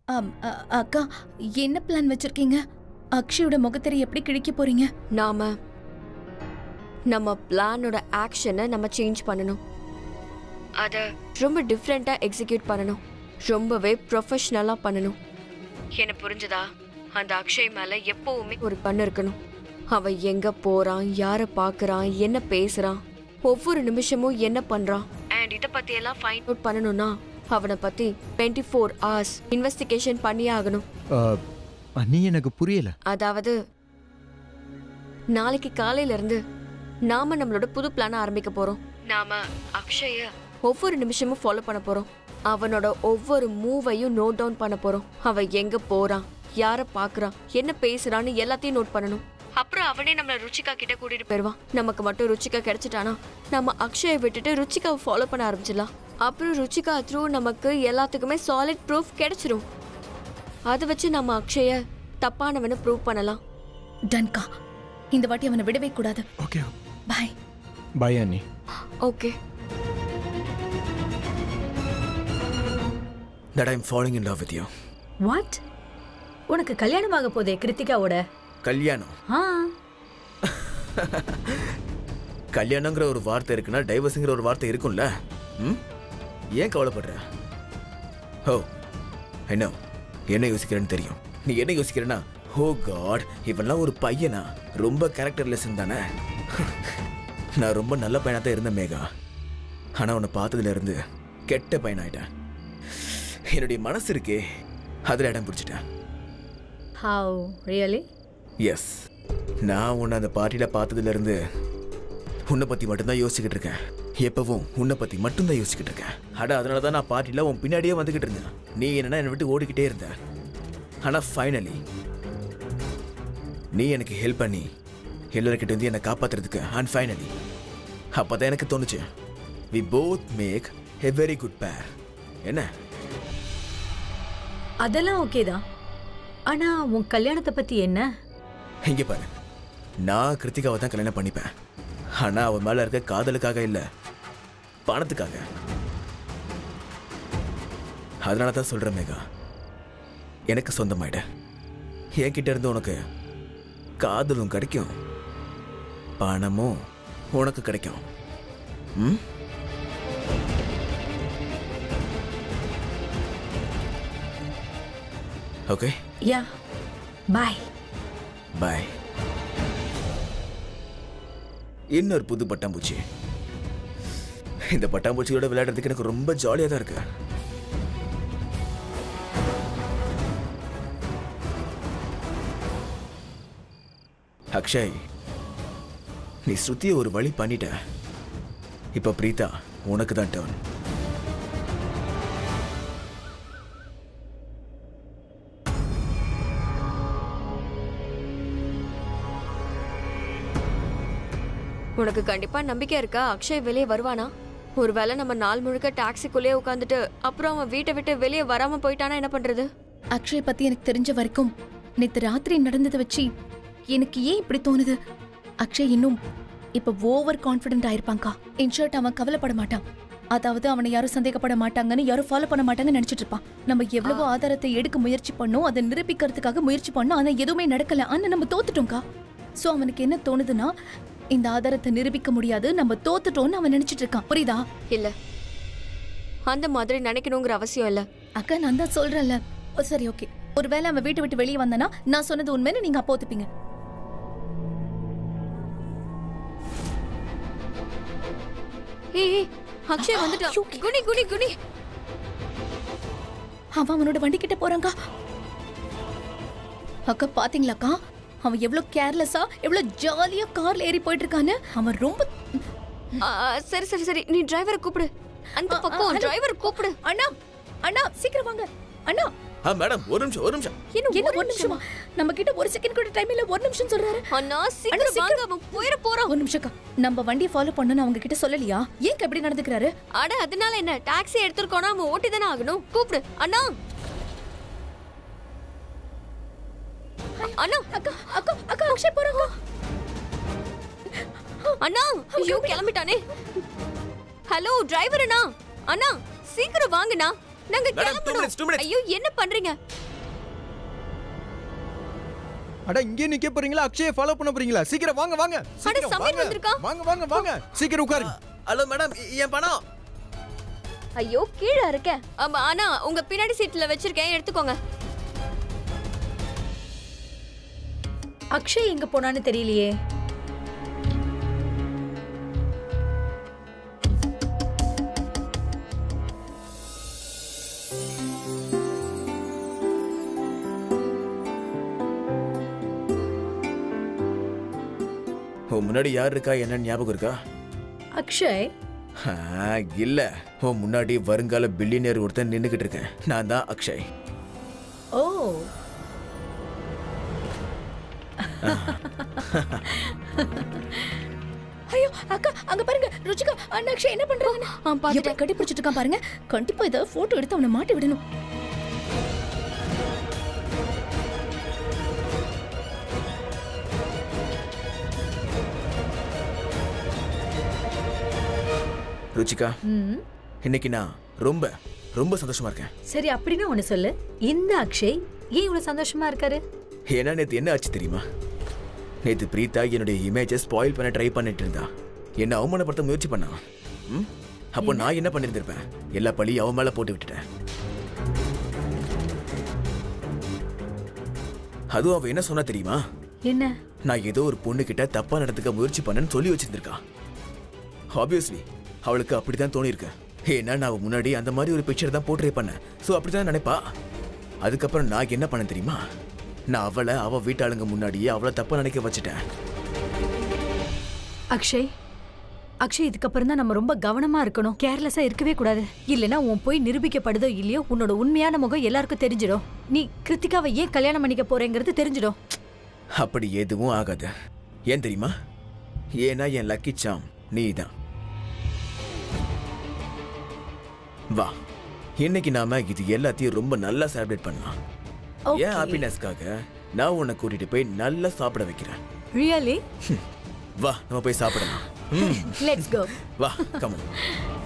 அக்கா என்ன பிளான் வச்சிருக்கீங்க? அக்ஷயோட முகத்தை எப்படி கிழிக்க போறீங்க? நம்ம பிளானோட ஆக்ஷனை நம்ம சேஞ்ச் பண்ணணும். அத ரொம்ப டிஃப்ரெண்டா எக்ஸிக்யூட் பண்ணணும். ரொம்பவே ப்ரொஃபஷனலா பண்ணணும். என்ன புரிஞ்சதா? அந்த அக்ஷய் மேல எப்பவுமே ஒரு கண்ணு இருக்கணும். அவன் எங்க போறான், யார பாக்குறான், என்ன பேசுறான், ஒவ்வொரு நிமிஷமும் என்ன பண்றான், அண்ட் இத பத்தி எல்லாம் ஃபைண்ட் அவுட் பண்ணணும்னா அவனை பத்தி 24 hours இன்வெஸ்டிகேஷன் பண்ணியே ஆகணும். நீ எனக்கு புரியல. அதாவது நாளைக்கு காலையில இருந்து நாம நம்மளோட புது பிளான ஆரம்பிக்க போறோம். நாம அக்ஷய ஒவ்வொரு நிமிஷமும் ஃபாலோ பண்ண போறோம். அவனோட ஒவ்வொரு மூவையும் நோட் டவுன் பண்ண போறோம். அவன் எங்க போறான், யார பாக்குறான், என்ன பேசுறான்னு எல்லாத்தையும் நோட் பண்ணணும். அப்புறம் அவனே நம்மள ருச்சிகா கிட்ட கூட்டிட்டு போயிருவான். நமக்கு மட்டும் ருச்சிகா கிடைச்சிட்டானா நம்ம அக்ஷயை விட்டுட்டு ருச்சிகாவை ஃபாலோ பண்ண ஆரம்பிச்சிடலாம். அப்புறம் ருச்சிகா த்ரூ நமக்கு எல்லாத்துக்குமே சாலிட் ப்ரூஃப் கிடைச்சிரும். அதை வச்சு நம்ம அக்ஷய தப்பானவனை ப்ரூவ் பண்ணலாம். டன்கா, இந்த வாட்டி அவனை விடவே கூடாது. ஓகே, பை பை அண்ணி. Okay. That I'm falling in love with you. What? உனக்கு கல்யாணம் ஆக போதே கிருத்திகாவோட? கல்யாணம்? கல்யாணங்கிற ஒரு வார்த்தை இருக்குன்னா டைவர்ஸ்ங்கிற ஒரு வார்த்தை இருக்கும்ல. ஏன் கவலைப்படுற? ஓ ஐ நோ என்ன யோசிக்கிறேன்னு தெரியும். நீ என்ன யோசிக்கிறேன்னா, ஓ காட் இவெல்லாம் ஒரு பையனா, ரொம்ப கேரக்டர்லெஸ் தானே. நான் ரொம்ப நல்ல பையனா தான் இருந்தேன் மேகா. ஆனா உன்னை பார்த்ததுல இருந்து கெட்ட பையன் ஆயிட்டேன். என்னுடைய மனசு இருக்கே அதில் இடம் பிடிச்சிட்டேன். How really? எஸ், நான் உன்னை அந்த பார்ட்டியில் பார்த்ததுலேருந்து உன்னை பற்றி மட்டும்தான் யோசிச்சுக்கிட்டு இருக்கேன். எப்பவும் உன்னை பற்றி மட்டும்தான் யோசிச்சுக்கிட்டு இருக்கேன். அதனால தான் நான் பார்ட்டியில் உன் பின்னாடியே வந்துக்கிட்டு இருந்தேன். நீ என்னன்னா என்னை விட்டு ஓடிக்கிட்டே இருந்த. ஆனால் ஃபைனலி நீ எனக்கு ஹெல்ப் பண்ணி எல்லாருக்கிட்ட இருந்து என்னை காப்பாற்றுறதுக்கு. அண்ட் ஃபைனலி அப்போ தான் எனக்கு தோணுச்சு, we both make a very good pair. என்ன? அதெல்லாம் ஓகே தான். ஆனா உன் கல்யாணத்தை பத்தி என்ன? இங்க பாரு, நான் கிருத்திகாவை தான் கல்யாணம் பண்ணிப்பேன். ஆனா அவன் மேல இருக்க காதலுக்காக இல்ல, பணத்துக்காக. அதனால தான் சொல்றேன் மேகா, எனக்கு சொந்தமாயிட. என்கிட்ட இருந்து உனக்கு காதலும் கிடைக்கும், பணமும் உனக்கு கிடைக்கும். ஓகே? Yeah, bye bye. இன்னொரு புது பட்டாம்பூச்சி. இந்த பட்டாம்பூச்சியோட விளையாடுறதுக்கு எனக்கு ரொம்ப ஜாலியாக தான் இருக்கு. அக்ஷய், நீ ஸ்ருதியை ஒரு வழி பண்ணிட்ட. இப்ப பிரீதா உனக்கு தான் டர்ன். உனக்கு கண்டிப்பா நம்பிக்கை இருக்கா அக்ஷய் வெளியே வருவானா? ஒருவேளை நம்ம நாள் முழுக்க டாக்ஸிக்குள்ளேயே உட்காந்துட்டு அப்புறம் அவன் வீட்டை விட்டு வெளியே வராம போயிட்டானா என்ன பண்றது? அக்ஷய் பத்தி எனக்கு தெரிஞ்ச வரைக்கும் நேத்து ராத்திரி நடந்ததை வச்சு எனக்கு ஏன் இப்படி தோணுது, அக்ஷய் இன்னும் இப்ப ஓவர் கான்ஃபிடென்ட் ஆயிருப்பாங்கா. இன்ஷர்ட் அவன் கவலைப்பட மாட்டான். அதாவது அவனை யாரும் சந்தேகப்பட மாட்டாங்கன்னு, யாரும் ஃபாலோ பண்ண மாட்டாங்கன்னு நினைச்சிட்டு இருப்பான். நம்ம எவ்வளவோ ஆதாரத்தை எடுக்க முயற்சி பண்ணோம், அதை நிரூபிக்கிறதுக்காக முயற்சி பண்ணோம். ஆனா எதுவுமே நடக்கல. ஆனா நம்ம தோத்துட்டோம்க்கா. சோ அவனுக்கு என்ன தோணுதுன்னா, இந்த ஆதாரத்தை நிரூபிக்க முடியாது, நம்ம தோத்துட்டோம்னு அவன் நினைச்சிட்டு இருக்கான். புரியுதா? இல்ல, அந்த மாதிரி நினைக்கணுங்கிற அவசியம் இல்ல. அக்கா, நான் தான் சொல்றேன்ல. சரி, ஓகே. ஒருவேளை அவன் வீட்டை விட்டு வெளியே வந்தானா நான் சொன்னது உண்மைன்னு நீங்க அப்போ ஒத்துப்பீங்க. ஏய், அக்ஷய் வந்துட்டான். குனி குனி குனி. அவன் அவனோட வண்டி கிட்ட போறாங்க. அக்கா பாத்தீங்களாக்கா, அவன் எவ்வளவு கேர்லெஸ்ஸா எவ்வளவு ஜாலியா கார்ல ஏறி போயிட்டு இருக்கான்னு. அவன் ரொம்ப சரி சரி சரி, நீ டிரைவரை கூப்பிடு. அந்த பக்கம் டிரைவர் கூப்பிடு. அண்ணா அண்ணா சீக்கிரம் வாங்க அண்ணா. மேடம், ஒரு நிமிஷம் ஒரு நிமிஷம். என்ன ஒரு நிமிஷமா? நம்ம கிட்ட ஒரு செகண்ட் கூட டைம் இல்ல. ஒரு நிமிஷம் சொல்றாரு. அண்ணா சீக்கிரம் வாங்க, அவன் போயிர போறான். ஒரு நிமிஷம்க்கா, நம்ம வண்டியை ஃபாலோ பண்ணனும் அவங்க கிட்ட சொல்லலையா? ஏன் இப்படி நடந்துக்கறாரு? அட அதனால என்ன, டாக்ஸி எடுத்துக்கோனா அவன் ஓட்டி தானே ஆகணும். கூப்பிடு அண்ணா. அண்ணா அக்கா அக்கா அக்கா அக்ஷய் போறாங்க. அண்ணா ஐயோ கிளம்பிட்டானே. ஹலோ டிரைவர் அண்ணா. அண்ணா சீக்கிரம் வாங்கண்ணா. நாங்க Madam, 2 minutes, 2 கிளம்பணும். minutes. ஐயோ என்ன பண்றீங்க? அட இங்கே நிக்க போறீங்களா அக்ஷயை ஃபாலோ பண்ண போறீங்களா சீக்கிரம் வாங்க வாங்க சீக்கிரம் சமீர் வாங்க. வந்திருக்கான். வாங்க வாங்க வாங்க சீக்கிரம் உட்காருங்க ஹலோ மேடம், என் பணம். ஐயோ கீழே இருக்க. ஆமா ஆனா உங்க பின்னாடி சீட்ல வச்சிருக்கேன், எடுத்துக்கோங்க. அக்ஷய் எங்க போனான்னு தெரியலையே. முன்னாடி யார் இருக்கா என்ன ஞாபகம் இருக்கா? அக்ஷய் இல்ல, முன்னாடி வருங்கால பில்லியனர் ஒருத்தன் நின்னுகிட்டு இருக்கேன். நான் தான் அக்ஷய். ஓ ஐயோ அக்கா அங்க பாருங்க ருச்சிகா அண்ணா அக்ஷய் என்ன பண்றாங்கன்னு எப்படி கட்டி பிடிச்சிட்டு இருக்கான் பாருங்க. கண்டிப்பா இதை போட்டோ எடுத்து அவனை மாட்டி விடணும். ருச்சிகா, இன்னைக்கு நான் ரொம்ப ரொம்ப சந்தோஷமா இருக்கேன். சரி அப்படின்னு ஒண்ணு சொல்லு. இந்த அக்ஷய் ஏன் இவ்வளவு சந்தோஷமா இருக்காரு? ஏன்னா நேத்து என்ன ஆச்சு தெரியுமா? நேத்து பிரீதா என்னுடைய இமேஜை ஸ்பாயில் பண்ண ட்ரை பண்ணிட்டு இருந்தா. என்ன அவமானப்படுத்த முயற்சி பண்ணா. அப்போ நான் என்ன பண்ணிருந்திருப்பேன்? எல்லா பழியும் அவன் மேல போட்டு விட்டுட்டேன். அதுவும் அவ என்ன சொன்னா தெரியுமா? என்ன? நான் ஏதோ ஒரு பொண்ணு கிட்ட தப்பா நடந்துக்க முயற்சி பண்ணேன்னு சொல்லி வச்சிருந்திருக்கா. ஆப்வியஸ்லி அவளுக்கு அப்படிதான் தோணிருக்கு. ஏன்னா நான் முன்னாடி அந்த மாதிரி ஒரு பிக்சர் தான் போர்ட்ரே பண்ணேன். ஸோ அப்படிதான் நினைப்பா. அதுக்கப்புறம் நான் என்ன பண்ண தெரியுமா? நான் அவளை அவ வீட்டாளுங்க முன்னாடியே அவளை தப்பா நினைக்க வச்சுட்டேன். அக்ஷய் அக்ஷய் இதுக்கப்புறம் தான் நம்ம ரொம்ப கவனமா இருக்கணும். கேர்லெஸ்ஸா இருக்கவே கூடாது. இல்லைன்னா உன் போய் நிரூபிக்கப்படுதோ இல்லையோ உன்னோட உண்மையான முகம் எல்லாருக்கும் தெரிஞ்சிடும். நீ கிருத்திகாவை ஏன் கல்யாணம் பண்ணிக்க போறேங்கிறது தெரிஞ்சிடும். அப்படி எதுவும் ஆகாது. ஏன் தெரியுமா? ஏன்னா என் லக்கி சாம் நீ தான். வா, இன்னைக்கு நாம இது எல்லாத்தையும் ரொம்ப நல்லா செலிப்ரேட் பண்ணலாம். என் ஹாப்பினஸ்க்காக நான் உன்னை கூட்டிட்டு போய் நல்லா சாப்பிட வைக்கிறேன். ரியலி? வா நம்ம போய் சாப்பிடலாம். Let's go. வா கம் ஆன்.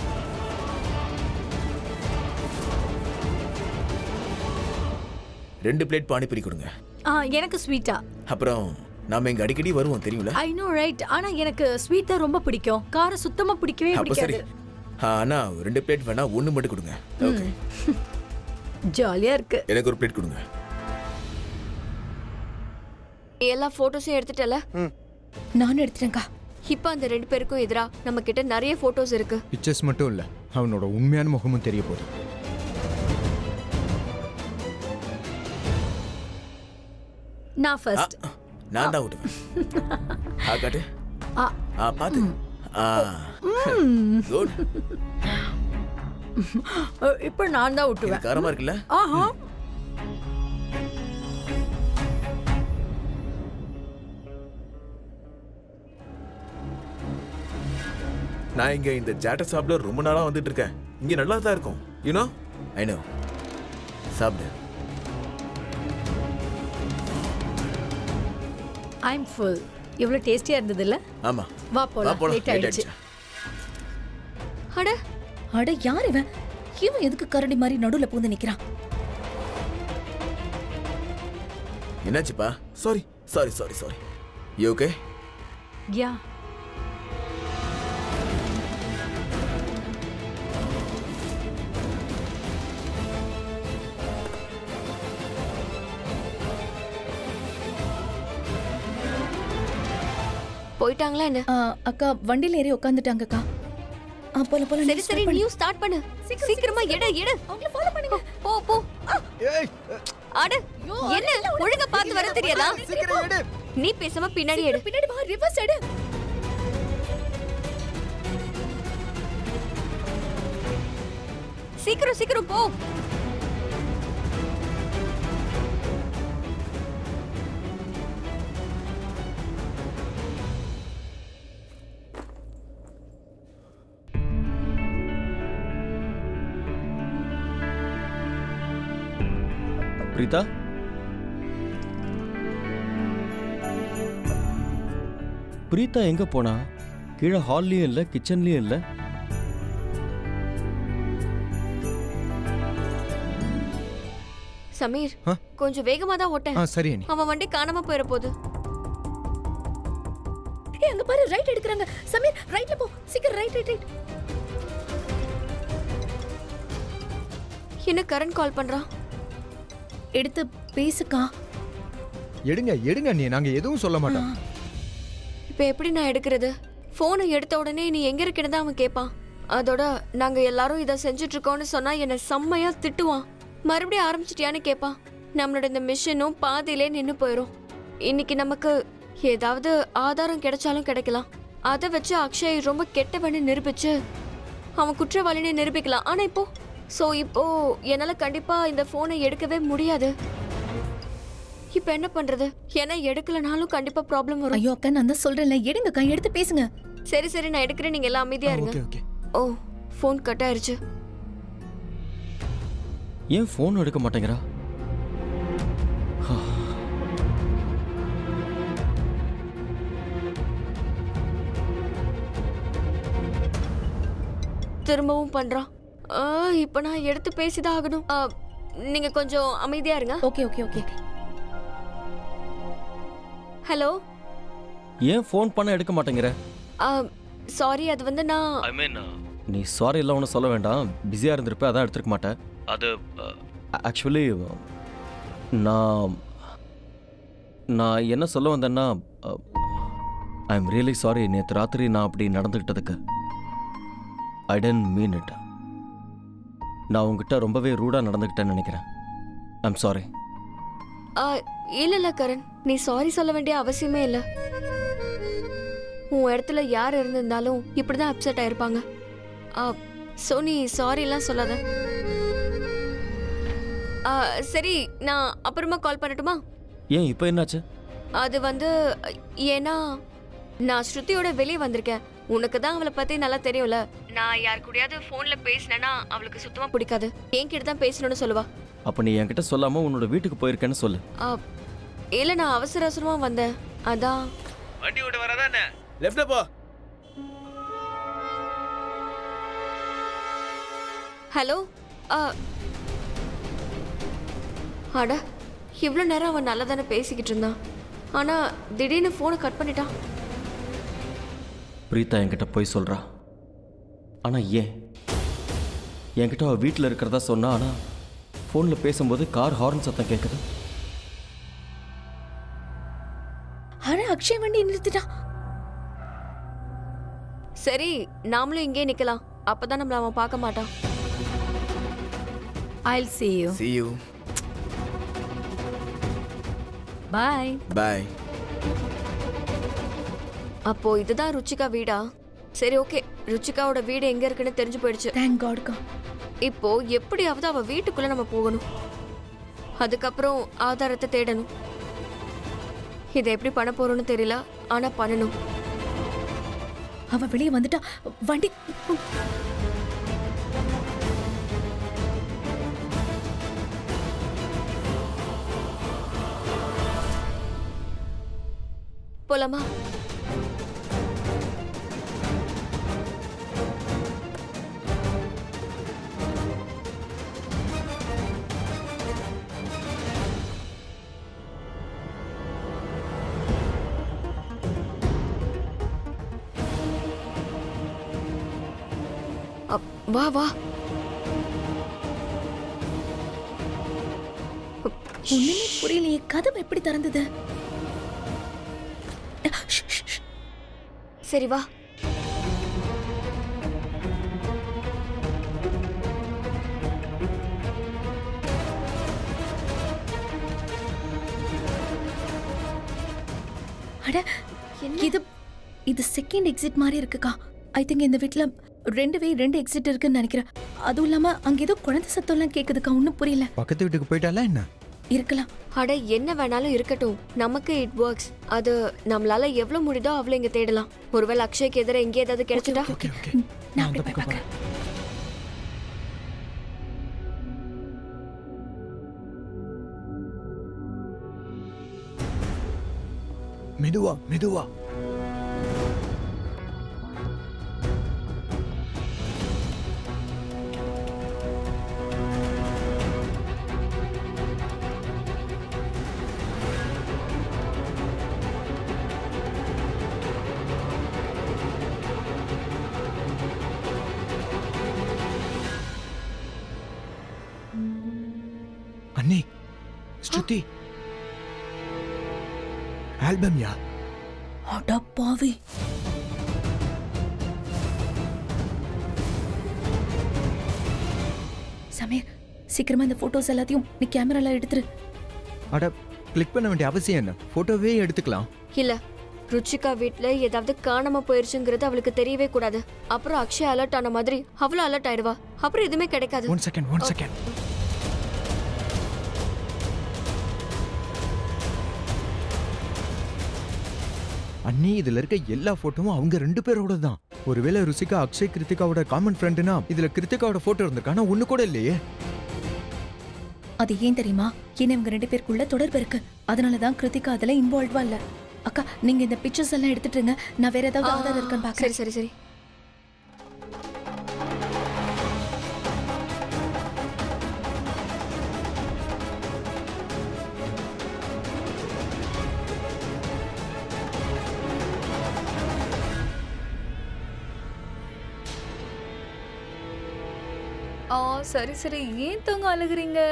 ரெண்டு பிளேட் பானிபூரி கொடுங்க. எனக்கு ஸ்வீட்டா? அப்புறம் நாம இங்க அடிக்கடி வருவோம் தெரியும்ல? I know right. ஆனா எனக்கு ஸ்வீட் தான் ரொம்ப பிடிக்கும். காரம் சுத்தமா பிடிக்கவே பிடிக்காது. ஆனா ரெண்டு பிளேட் வேணா ஒன்னு மட்டும் கொடுங்க. ஓகே. ஜாலியா இருக்கு. எனக்கு ஒரு பிளேட் கொடுங்க. எல்லா போட்டோஸையும் எடுத்துட்டல? நானும் எடுத்துட்டேன்க்கா. இப்போ அந்த ரெண்டு பேருக்கும் எதிரா நம்ம கிட்ட நிறைய போட்டோஸ் இருக்கு. பிக்சர்ஸ் மட்டும் இல்ல, அவனோட உண்மையான முகமும் தெரிய போகுது. நான் ஃபர்ஸ்ட். நான் தான் விடுவேன். காட்டு. பாத்து. குட். இப்போ நான் தான் விட்டுவேன். காரமா இருக்குல்ல? ஆஹா. நான் இங்க இந்த ஜாட்டர் சாப்பிட ரொம்ப நாளா வந்துட்டு இருக்கேன். இங்க நல்லா தான் இருக்கும். You know? I know. சாப்பிடு. I am full. இவ்வளவு டேஸ்டியா இருந்தது இல்ல? ஆமா. வா போலாம். லேட் ஆயிடுச்சு. அட அட யார் இவன்? இவன் எதுக்கு கரடி மாதிரி நடுவுல பூந்து நிக்கிறான்? என்னாச்சுப்பா? Sorry sorry sorry sorry. You okay? Yeah. போயிட்டாங்களா என்ன? அக்கா வண்டியில ஏறி உட்காந்துட்டாங்கக்கா. போல போல. சரி சரி நீயும் ஸ்டார்ட் பண்ணு. சீக்கிரமா எடு. அவங்கள ஃபாலோ பண்ணுங்க. போ போ. ஏய் அட என்ன ஒழுங்கா பார்த்து வர தெரியாதா? சீக்கிரம் எடு. நீ பேசாம பின்னாடி எடு. பின்னாடி வா, ரிவர்ஸ் எடு. சீக்கிரம் சீக்கிரம் போ. பிரீதா, பிரீதா எங்க போனா? கீழே ஹால்லயும் இல்ல, கிச்சன்லயும் இல்ல. சமீர் ஆ? கொஞ்சம் வேகமா தான் ஓட்டேன். சரி அண்ணி. அவன் வண்டி காணாம போயிட போகுது. ஏய் அங்க பாரு ரைட் எடுக்கறாங்க. சமீர் ரைட்ல போ. சீக்கிரம் ரைட் ரைட் ரைட். என்ன கரண் கால் பண்றான்? எடுத்து பேசுக்கா. எடுங்க எடுங்க அண்ணி, நாங்க எதுவும் சொல்ல மாட்டோம். இப்ப எப்படி நான் எடுக்கிறது? போனை எடுத்த உடனே நீ எங்க இருக்கேன்னு தான் அவன் கேட்பான். அதோட நாங்க எல்லாரும் இதை செஞ்சுட்டு இருக்கோம்னு சொன்னா என்ன செம்மையா திட்டுவான். மறுபடியும் ஆரம்பிச்சிட்டியான்னு கேட்பான். நம்மளோட இந்த மிஷனும் பாதியிலே நின்னு போயிடும். இன்னைக்கு நமக்கு ஏதாவது ஆதாரம் கிடைச்சாலும் கிடைக்கலாம். அதை வச்சு அக்ஷய் ரொம்ப கெட்டவன்னு நிரூபிச்சு அவன் குற்றவாளின்னு நிரூபிக்கலாம். ஆனா இப்போ என்னால கண்டிப்பா இந்த போனை எடுக்கவே முடியாது. இப்ப என்ன பண்றது? ஏன்னா எடுக்கலனாலும் கண்டிப்பா ப்ராப்ளம் வரும். ஐயோ அக்கா நான் தான் சொல்றேன்ல, எடுங்கக்கா எடுத்து பேசுங்க. சரி சரி நான் எடுக்கிறேன், நீங்க எல்லாம் அமைதியா இருங்க. Okay okay. Oh phone cut ஆயிருச்சு. ஏன் ஃபோன் எடுக்க மாட்டேங்கிறா? திரும்பவும் பண்றான். இப்ப நான் எடுத்து பேசிதான் ஆகணும். நீங்க கொஞ்சம் அமைதியா இருங்க. Okay okay okay. ஹலோ. ஏன் ஃபோன் பண்ண எடுக்க மாட்டேங்கிற? சாரி, அது வந்து நான் ஐ மீன் நீ சாரி எல்லாம் ஒன்றும் சொல்ல வேண்டாம். பிஸியாக இருந்திருப்ப, அதான் எடுத்துருக்க மாட்டேன். அது ஆக்சுவலி நான் நான் என்ன சொல்ல வந்தேன்னா, ஐ எம் ரியலி சாரி. நேற்று ராத்திரி நான் அப்படி நடந்துக்கிட்டதுக்கு ஐ டென்ட் மீன் இட். நான் உங்ககிட்ட ரொம்பவே ரூடாக நடந்துக்கிட்டேன்னு நினைக்கிறேன். I am sorry. இல்ல கரண், நீ சாரி சொல்ல வேண்டிய அவசியமே இல்ல. உன் இடத்துல யார் இருந்திருந்தாலும் இப்படிதான் அப்செட் ஆயிருப்பாங்க. சோ நீ சாரி எல்லாம் சொல்லாத. சரி, நான் அப்புறமா கால் பண்ணட்டுமா? ஏன் இப்போ என்னாச்சு? அது வந்து ஏன்னா நான் ஸ்ருதியோட வெளியே வந்திருக்கேன். உனக்கு தான் அவளை பத்தி நல்லா தெரியும்ல. நான் யார் கூடயாவது போன்ல பேசினேன்னா அவளுக்கு சுத்தமா பிடிக்காது. என்கிட்ட தான் பேசணும்னு சொல்லுவா. அப்போ நீ என்கிட்ட சொல்லாம உன்னோட வீட்டுக்கு போயிருக்கேன்னு சொல்லு. இல்ல, நான் அவசர அவசரமா வந்தேன், அதான். வண்டி விட்டு வரதானே? லெஃப்ட்ல போ. ஹலோ. அட, இவ்வளோ நேரம் அவன் நல்லா தானே பேசிக்கிட்டு இருந்தான். ஆனா திடீர்னு போனை கட் பண்ணிட்டான். பிரீதா என்கிட்ட போய் சொல்றா. ஆனா ஏன்? என்கிட்ட அவள் வீட்டில் இருக்கிறதா சொன்னா, ஆனா ஃபோனில் பேசும்போது கார் ஹார்ன் சத்தம் கேட்குது. அட அக்ஷய் வண்டி நிறுத்திட்டான். சரி, நாமளும் இங்கே நிக்கலாம். அப்பதான் நம்மள அவன் பார்க்க மாட்டான். I'll see you. See you. Bye. Bye. அப்போ இதுதான் ருச்சிகா வீடா? சரி ஓகே, ருச்சிகாவோட வீடு எங்க இருக்குன்னு தெரிஞ்சு போயிடுச்சு. Thank God கா. இப்போ எப்படியாவது அவ வீட்டுக்குள்ள நம்ம போகணும். அதுக்கப்புறம் ஆதாரத்தை தேடணும். இதை எப்படி பண்ண போறோம்னு தெரியல, ஆனா பண்ணணும். அவ வெளியே வந்துட்டா. வண்டி போலாமா? வா வா. ஒண்ணுமே புரியலையே, கதவு எப்படி திறந்தது? சரி வா. அட இது செகண்ட் எக்ஸிட் மாதிரி இருக்குக்கா. ஐ திங்க் இந்த வீட்ல ரெண்டு எக்ஸிட் இருக்குன்னு நினைக்கிறேன். அதுவும் இல்லாம அங்க ஏதோ குழந்தை சத்தம்லாம் கேக்குதுக்கா. ஒன்னும் புரியல. பக்கத்து வீட்டுக்கு போயிட்டால என்ன? இருக்கலாம். அட என்ன வேணாலும் இருக்கட்டும், நமக்கு இட் ஒர்க்ஸ். அது நம்மளால எவ்வளவு முடியுதோ அவ்வளவு இங்க தேடலாம். ஒருவேளை அக்ஷய்க்கு எதிர எங்கே ஏதாவது கிடைச்சிட்டா? Okay okay. நான் அப்படியே போய் பார்க்கறேன். மெதுவா மெதுவா. அண்ணி ஸ்ருதி ஆல்பம் யா அட பாவி. சமீர், சீக்கிரமா இந்த போட்டோஸ் எல்லாத்தையும் நீ கேமரால எடுத்துரு. அட கிளிக் பண்ண வேண்டிய அவசியம் என்ன, போட்டோவே எடுத்துக்கலாம். இல்ல ருச்சிகா வீட்ல ஏதாவது காணாம போயிருச்சுங்கிறது அவளுக்கு தெரியவே கூடாது. அப்புறம் அக்ஷய் அலர்ட் ஆன மாதிரி அவளும் அலர்ட் ஆயிடுவா. அப்புறம் எதுவுமே கிடைக்காது. One second. அண்ணி, இதுல இருக்க எல்லா போட்டோவும் அவங்க 2 பேரோட தான். ஒருவேளை ருச்சிகா அக்ஷய் கிருத்திகாவோட காமன் ஃப்ரெண்டுனா இதுல கிருத்திகாவோட போட்டோ இருந்திருக்கு, ஆனா ஒண்ணு கூட இல்லையே. அது ஏன் தெரியுமா? ஏன்னா இவங்க 2 பேருக்குள்ள தொடர்பு இருக்கு. அதனாலதான் கிருத்திகா அதுல இன்வால்வா இல்ல. அக்கா, நீங்க இந்த பிக்சர்ஸ் எல்லாம் எடுத்துட்டுங்க. நான் வேற ஏதாவது ஆதாரம் இருக்கான்னு பாக்குறேன். சரி சரி சரி. சரி சரி, ஏன் தூங்க அழுகுறீங்க?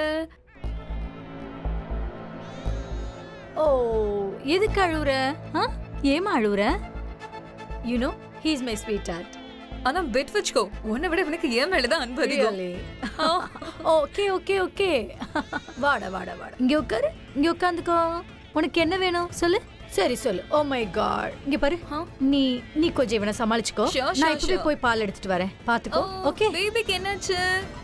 ஓ, எதுக்கு அழுவுற? ஏமா அழுவுற? You know he is my sweetheart. ஆனா பெட் வச்சுக்கோ, உன்னை விட எனக்கு ஏன் மேலதான் அன்பு அதிகம். ஓகே ஓகே ஓகே, வாடா வாடா வாடா, இங்க உட்காரு, இங்க உட்காந்துக்கோ. உனக்கு என்ன வேணும் சொல்லு. சரி சொல்லு. ஓ மை காட், இங்க பாரு, நீ கொஞ்சம் இவனை சமாளிச்சுக்கோ. நான் இப்பவே போய் பால் எடுத்துட்டு வரேன், பாத்துக்கோ. ஓகே. பேபிக்கு என்னாச்சு?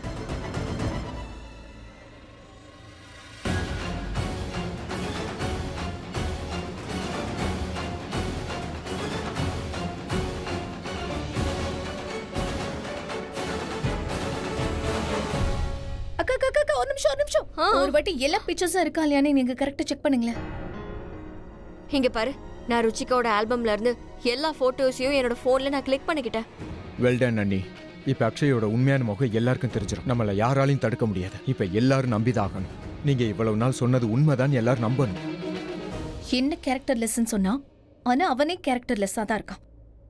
அக்கா, ஒரு நிமிஷம். ஒரு வாட்டி எல்லா பிக்சர்ஸும் இருக்கா இல்லையான்னு நீங்க கரெக்டா செக் பண்ணுங்களேன். இங்க பாரு, நான் ருச்சிகாவோட ஆல்பம்ல இருந்து எல்லா போட்டோஸையும் என்னோட போன்ல நான் கிளிக் பண்ணிக்கிட்டேன். வெல் டன் அண்ணி. இப்ப அக்ஷயோட உண்மையான முகம் எல்லாருக்கும் தெரிஞ்சிடும். நம்மள யாராலையும் தடுக்க முடியாது. இப்ப எல்லாரும் நம்பிதான் ஆகணும். நீங்க இவ்வளவு நாள் சொன்னது உண்மைதான், எல்லாரும் நம்பணும். என்ன கேரக்டர் லெஸ்ன்னு சொன்னா, ஆனா அவனே கேரக்டர் லெஸ்ஸா தான் இருக்கான்.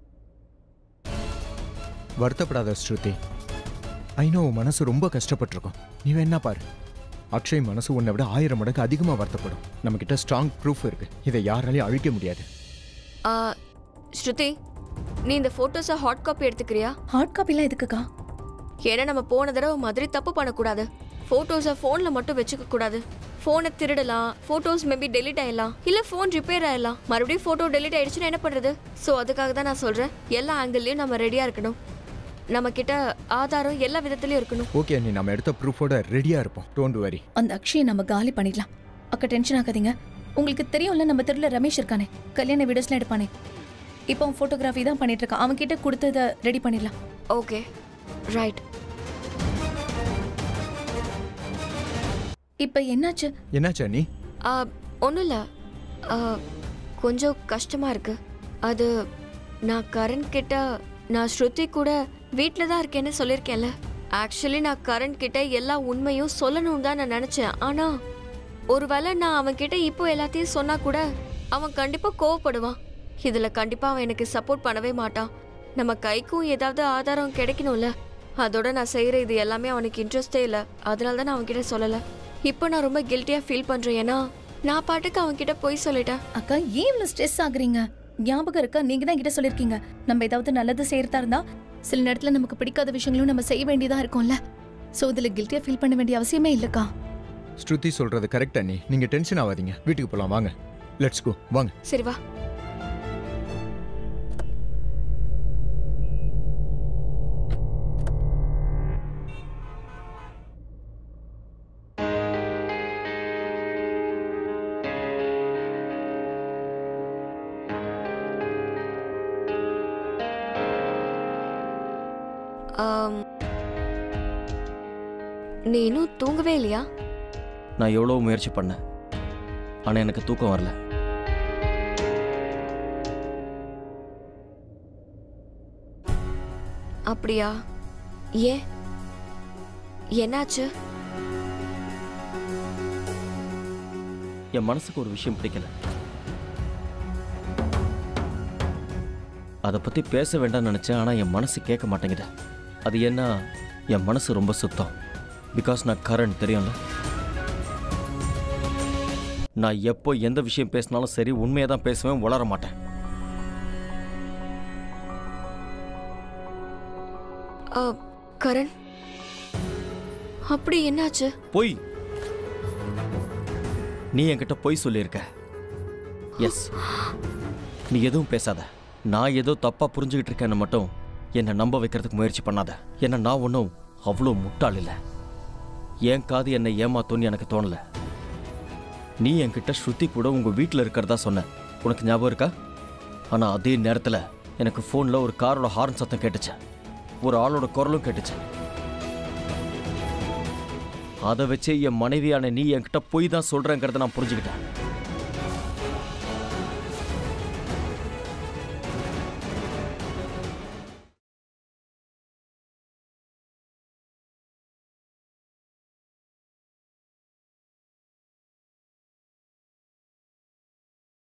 வருத்தப்படாத ஸ்ருதி. ஐநோ, மனசு ரொம்ப கஷ்டப்பட்டிருக்கும். நீ வேணா பாரு, அக்ஷய் மனசு உன்னை விட 1000 மடங்கு அதிகமா வருத்தப்படும். நம்ம கிட்ட ஸ்ட்ராங் ப்ரூஃப் இருக்கு. இதை யாராலையும் அழிக்க முடியாது. ஸ்ருதி, நீ இந்த போட்டோஸை ஹாட் காப்பி எடுத்துக்கிறியா? ஹார்ட் காப்பிலாம் எதுக்குக்கா? ஏன்னா நம்ம போன தடவை மாதிரி தப்பு பண்ணக்கூடாது. போட்டோஸை ஃபோன்ல மட்டும் வச்சுக்க கூடாது. ஃபோனை திருடலாம், போட்டோஸ் மேபி டெலிட் ஆயிடலாம், இல்ல ஃபோன் ரிப்பேர் ஆயிடலாம். மறுபடியும் போட்டோ டெலிட் ஆயிடுச்சுன்னா என்ன பண்றது? ஸோ அதுக்காக தான் நான் சொல்றேன், எல்லா ஆங்கிள்லயும் நம்ம ரெடியா இருக்கணும். நம்ம கிட்ட ஆதாரம் எல்லா விதத்திலயும் இருக்கணும். ஓகே அண்ணி, நம்ம எடுத்த ப்ரூஃபோட ரெடியா இருப்போம். Don't worry. அந்த அக்ஷயை நம்ம காலி பண்ணிடலாம். அக்கா டென்ஷன் ஆகாதீங்க. உங்களுக்கு தெரியும்ல, நம்ம தெருல ரமேஷ் இருக்கானே, கல்யாண வீடியோஸ்லாம் எடுப்பானே, இப்போ அவன் போட்டோகிராஃபி தான் பண்ணிட்டு இருக்கான். அவன் கிட்ட கொடுத்து இதை ரெடி பண்ணிடலாம். Okay, right. இப்போ என்னாச்சு அண்ணி? ஒன்றும் இல்லை, கொஞ்சம் கஷ்டமா இருக்கு. அது நான் கரண் கிட்ட, நான் ஸ்ருதி கூட வீட்டில் தான் இருக்கேன்னு சொல்லியிருக்கேன்ல. ஆக்சுவலி நான் கரண் கிட்ட எல்லா உண்மையும் சொல்லணும்னு தான் நான் நினச்சேன். ஆனால் ஒருவேளை நான் அவன் கிட்ட இப்போ எல்லாத்தையும் சொன்னா கூட அவன் கண்டிப்பாக கோவப்படுவான். இதில் கண்டிப்பாக அவன் எனக்கு சப்போர்ட் பண்ணவே மாட்டான். நம்ம கைக்கும் ஏதாவது ஆதாரம் கிடைக்கணும்ல. அதோட நான் செய்கிற இது எல்லாமே அவனுக்கு இன்ட்ரெஸ்டே இல்லை. அதனால தான் நான் அவன்கிட்ட சொல்லலை. இப்போ நான் ரொம்ப கில்ட்டியாக ஃபீல் பண்ணுறேன். ஏன்னா நான் பாட்டுக்கு அவன்கிட்ட போய் சொல்லிட்டேன். அக்கா, ஏன் இவ்வளோ ஸ்ட்ரெஸ் ஆகுறீங்க? ஞாபகம் இருக்கா, நீங்க தான் கிட்ட சொல்லிருக்கீங்க, நம்ம ஏதாவது நல்லது செய்யறதா இருந்தா சில நேரத்துல நமக்கு பிடிக்காத விஷயங்களும் நம்ம செய்ய வேண்டியதா இருக்கும்ல. சோ இதுல கில்ட்டியா ஃபீல் பண்ண வேண்டிய அவசியமே இல்லக்கா. ஸ்ருதி சொல்றது கரெக்ட் அண்ணி. நீங்க டென்ஷன் ஆகாதீங்க. வீட்டுக்கு போலாம் வாங்க. லெட்ஸ் கோ, வாங்க. சரி வா. நீ இன்னும் தூங்கவே இல்லையா? நான் எவ்வளோ முயற்சி பண்ணேன், ஆனால் எனக்கு தூக்கம் வரல. அப்படியா? ஏன், என்னாச்சு? என் மனசுக்கு ஒரு விஷயம் பிடிக்கல. அதை பற்றி பேச வேண்டாம்னு நினச்சேன், ஆனால் என் மனசு கேட்க மாட்டேங்குது. அது என்ன, என் மனசு ரொம்ப சுத்தம். பிகாஸ் நான் கரண் தெரியும்ல. நான் எப்போ எந்த விஷயம் பேசினாலும் சரி உண்மையை தான் பேசுவேன், உளர மாட்டேன். கரண், அப்படி என்னாச்சு? பொய். நீ என்கிட்ட பொய் சொல்லியிருக்க. எஸ், நீ எதுவும் பேசாத. நான் ஏதோ தப்பா புரிஞ்சுக்கிட்டு இருக்கேன்னு மட்டும் என்னை நம்ப வைக்கிறதுக்கு முயற்சி பண்ணாத. ஏன்னா நான் ஒன்றும் அவ்வளோ முட்டாள் இல்லை. என் காது என்னை ஏமாத்தோன்னு எனக்கு தோணல. நீ என்கிட்ட ஸ்ருதி கூட உங்க வீட்டில் இருக்கிறதா சொன்ன, உனக்கு ஞாபகம் இருக்கா? ஆனால் அதே நேரத்தில் எனக்கு ஃபோனில் ஒரு காரோட ஹார்ன் சத்தம் கேட்டுச்சு, ஒரு ஆளோட குரலும் கேட்டுச்சு. அதை வச்சே என் மனைவியான நீ என்கிட்ட போய் தான் சொல்றேங்கிறத நான் புரிஞ்சுக்கிட்டேன்.